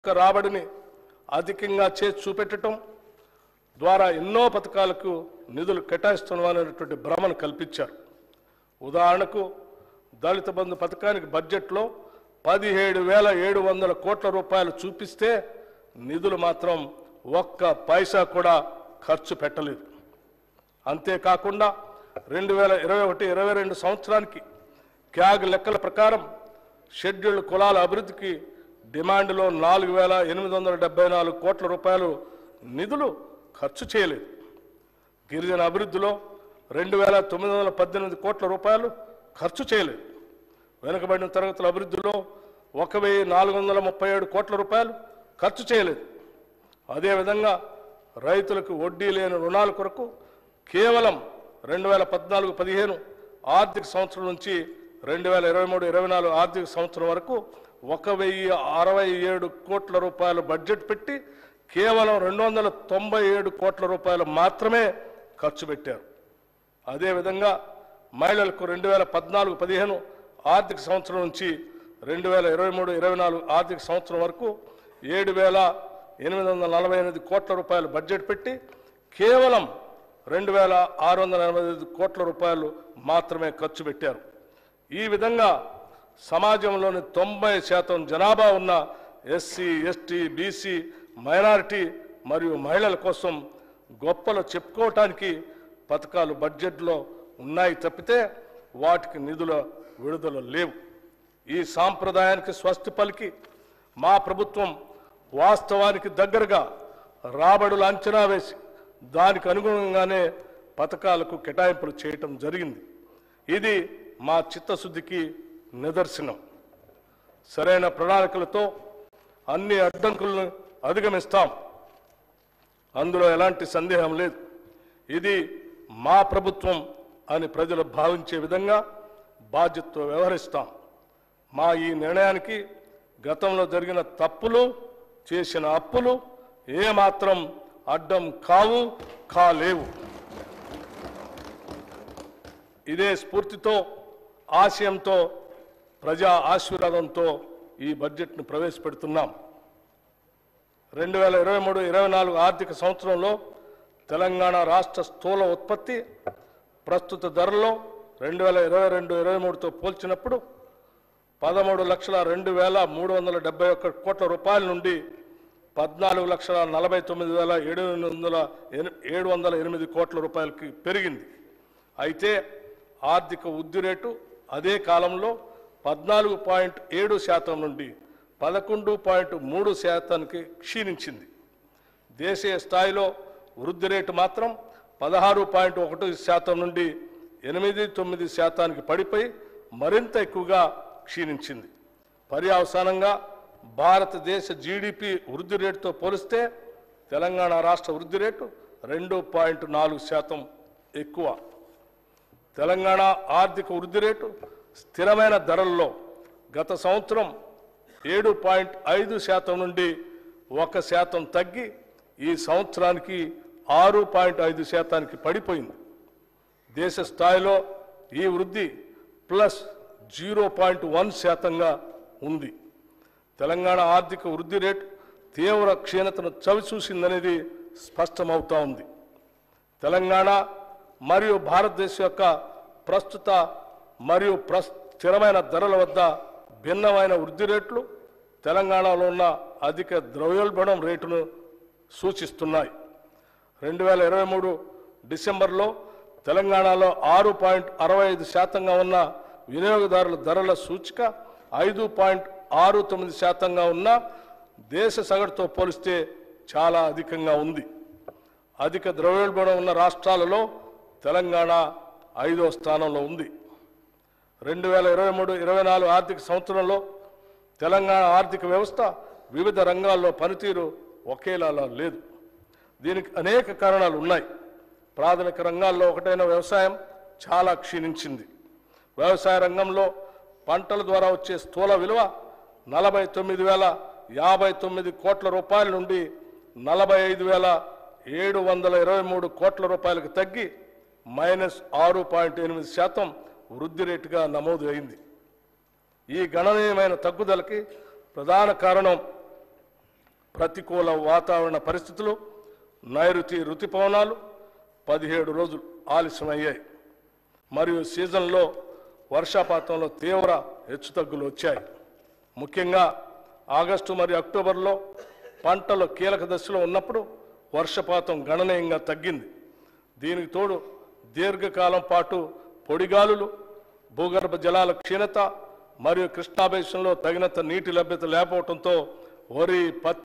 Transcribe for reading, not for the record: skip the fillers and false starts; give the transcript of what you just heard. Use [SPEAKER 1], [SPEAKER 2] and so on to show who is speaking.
[SPEAKER 1] రాబడిని అధికంగా చేసి చూపెట్టడం ద్వారా ఎన్నో పథకాలకు నిధులు కేటాయిస్తున్నామనేటువంటి భ్రమను కల్పించారు. ఉదాహరణకు దళిత బంధు పథకానికి బడ్జెట్లో 17,700 కోట్ల రూపాయలు చూపిస్తే నిధులు మాత్రం ఒక్క పైసా కూడా ఖర్చు పెట్టలేదు. అంతేకాకుండా 2021-22 సంవత్సరానికి క్యాగ్ లెక్కల ప్రకారం షెడ్యూల్డ్ కులాల అభివృద్ధికి డిమాండ్లో 4,874 కోట్ల రూపాయలు నిధులు ఖర్చు చేయలేదు. గిరిజన అభివృద్ధిలో 2,918 కోట్ల రూపాయలు ఖర్చు చేయలేదు. వెనుకబడిన తరగతుల అభివృద్ధిలో 1,437 కోట్ల రూపాయలు ఖర్చు చేయలేదు. అదేవిధంగా రైతులకు వడ్డీ లేని రుణాల కొరకు కేవలం 2014-15 ఆర్థిక సంవత్సరం నుంచి 2023-24 ఆర్థిక సంవత్సరం వరకు 1,067 కోట్ల రూపాయలు బడ్జెట్ పెట్టి కేవలం 297 కోట్ల రూపాయలు మాత్రమే ఖర్చు పెట్టారు. అదేవిధంగా మహిళలకు 2014-15 ఆర్థిక సంవత్సరం నుంచి 2023-24 ఆర్థిక సంవత్సరం వరకు 7,848 కోట్ల రూపాయలు బడ్జెట్ పెట్టి కేవలం 2,685 కోట్ల రూపాయలు మాత్రమే ఖర్చు పెట్టారు. ఈ విధంగా సమాజంలోని 90% జనాభా ఉన్న ఎస్సీ, ఎస్టీ, బీసీ, మైనారిటీ మరియు మహిళల కోసం గొప్పలు చెప్పుకోవటానికి పథకాలు బడ్జెట్లో ఉన్నాయి తప్పితే వాటికి నిధుల విడుదల లేవు. ఈ సాంప్రదాయానికి స్వస్తి పలికి మా ప్రభుత్వం వాస్తవానికి దగ్గరగా రాబడులు అంచనా వేసి దానికి అనుగుణంగానే పథకాలకు కేటాయింపులు చేయటం జరిగింది. ఇది మా చిత్తశుద్ధికి నిదర్శనం. సరైన ప్రణాళికలతో అన్ని అడ్డంకులను అధిగమిస్తాం, అందులో ఎలాంటి సందేహం లేదు. ఇది మా ప్రభుత్వం అని ప్రజలు భావించే విధంగా బాధ్యతతో వ్యవహరిస్తాం. మా ఈ నిర్ణయానికి గతంలో జరిగిన తప్పులు, చేసిన అప్పులు ఏమాత్రం అడ్డం కాలేవు. ఇదే స్ఫూర్తితో, ఆశయంతో, ప్రజా ఆశీర్వాదంతో ఈ బడ్జెట్ను ప్రవేశపెడుతున్నాం. 2023-24 ఆర్థిక సంవత్సరంలో తెలంగాణ రాష్ట్ర స్థూల ఉత్పత్తి ప్రస్తుత ధరల్లో 2022-23తో పోల్చినప్పుడు 13,02,371 కోట్ల రూపాయల నుండి 14,49,708 కోట్ల రూపాయలకి పెరిగింది. అయితే ఆర్థిక వృద్ధి రేటు అదే కాలంలో 14.7% నుండి 11.3%కి క్షీణించింది. దేశీయ స్థాయిలో వృద్ధి రేటు మాత్రం 16.1% నుండి 8.9%కి పడిపోయి మరింత ఎక్కువగా క్షీణించింది. పర్యవసానంగా భారతదేశ జీడిపి వృద్ధి రేటుతో పోలిస్తే తెలంగాణ రాష్ట్ర వృద్ధి రేటు 2.4% ఎక్కువ. తెలంగాణ ఆర్థిక వృద్ధి రేటు స్థిరమైన ధరల్లో గత సంవత్సరం 7.5% నుండి 1% తగ్గి ఈ సంవత్సరానికి 6.5%కి పడిపోయింది. దేశ స్థాయిలో ఈ వృద్ధి +0.1%గా ఉంది. తెలంగాణ ఆర్థిక వృద్ధి రేటు తీవ్ర క్షీణతను చవిచూసిందనేది స్పష్టమవుతా ఉంది. తెలంగాణ మరియు భారతదేశం యొక్క ప్రస్తుత మరియు స్థిరమైన ధరల వద్ద భిన్నమైన వృద్ధి రేట్లు తెలంగాణలో ఉన్న అధిక ద్రవ్యోల్బణం రేటును సూచిస్తున్నాయి. 2023 డిసెంబర్లో తెలంగాణలో 6.65%గా ఉన్న వినియోగదారుల ధరల సూచిక 5.69%గా ఉన్న దేశ సగటుతో పోలిస్తే చాలా అధికంగా ఉంది. అధిక ద్రవ్యోల్బణం ఉన్న రాష్ట్రాలలో తెలంగాణ 5వ స్థానంలో ఉంది. 2023-24 ఆర్థిక సంవత్సరంలో తెలంగాణ ఆర్థిక వ్యవస్థ వివిధ రంగాల్లో పనితీరు ఒకేలా లేదు. దీనికి అనేక కారణాలు ఉన్నాయి. ప్రాథమిక రంగాల్లో ఒకటైన వ్యవసాయం చాలా క్షీణించింది. వ్యవసాయ రంగంలో పంటల ద్వారా వచ్చే స్థూల విలువ 49,059 కోట్ల రూపాయల నుండి 45,723 కోట్ల రూపాయలకు తగ్గి -6.8% వృద్ధి రేటుగా నమోదు అయింది. ఈ గణనీయమైన తగ్గుదలకి ప్రధాన కారణం ప్రతికూల వాతావరణ పరిస్థితులు, నైరుతి రుతుపవనాలు 17 రోజులు ఆలస్యమయ్యాయి. మరియు సీజన్లో వర్షపాతంలో తీవ్ర హెచ్చుతగ్గులు వచ్చాయి. ముఖ్యంగా ఆగస్టు మరియు అక్టోబర్లో పంటలు కీలక దశలో ఉన్నప్పుడు వర్షపాతం గణనీయంగా తగ్గింది. దీనికి తోడు దీర్ఘకాలం పాటు పొడిగాలులు, భూగర్భ జలాల క్షీణత మరియు కృష్ణా బేసిన్లో తగినంత నీటి లభ్యత లేకపోవడంతో వరి, పత్తి